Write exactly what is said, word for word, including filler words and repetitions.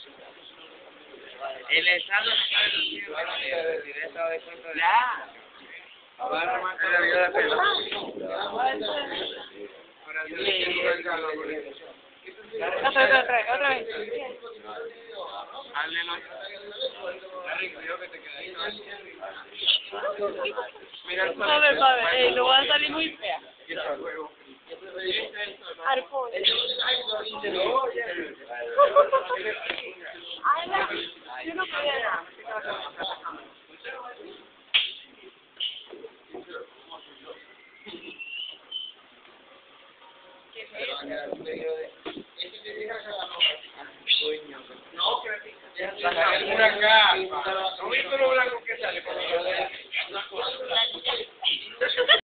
El estado está reducido. El estado de cuenta de... Ya. Ahora remata la vida de pelo. Otra, otra, otra, otra vez. Hazle los... A ver, a ver, eh, no va a salir muy fea. Arpón. Ay, no, yo no podía. No, que acá. No vi lo blanco que sale.